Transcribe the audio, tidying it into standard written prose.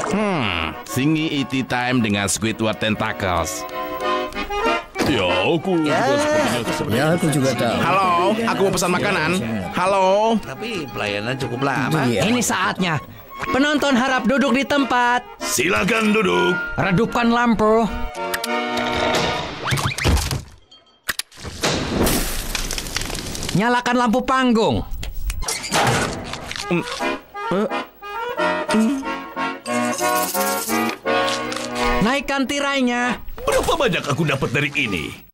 Singi Tea Time dengan Squidward Tentacles. Ya, aku juga tahu. Halo, aku mau pesan makanan. Halo. Tapi pelayanan cukup lama. Ini saatnya. Penonton harap duduk di tempat. Silakan duduk. Redupkan lampu. Nyalakan lampu panggung. Naikkan tirainya. Berapa banyak aku dapat dari ini?